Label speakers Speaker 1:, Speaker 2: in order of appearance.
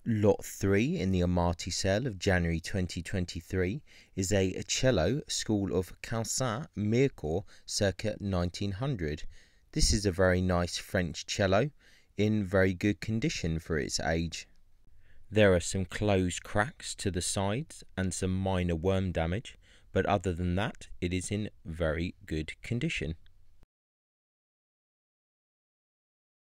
Speaker 1: Lot 3 in the Amati sale of January 2023 is a cello school of Caussin, Mirecourt, circa 1900. This is a very nice French cello in very good condition for its age. There are some closed cracks to the sides and some minor worm damage, but other than that it is in very good condition.